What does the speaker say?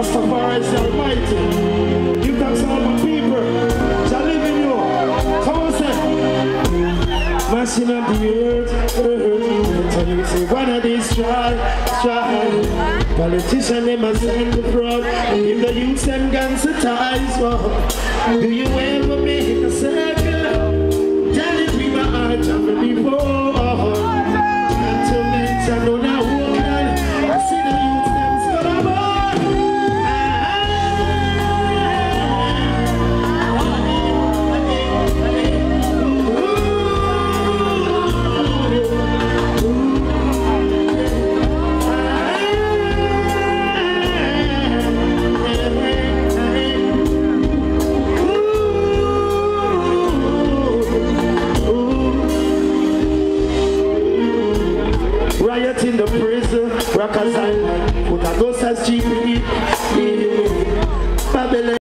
Rastafari is the Almighty. Give thanks to all my people. Shall live in you. Come on, say. Mashing up the earth. So you say, one of these try. Politician, they must send the fraud. Give the youth them guns to ties. Do you ever make a circle? Tell it with my heart of before. Until next I know that woman. I see the youth them scum. Riot in the prison, Rockers Island, put a ghost as GP. Babylon.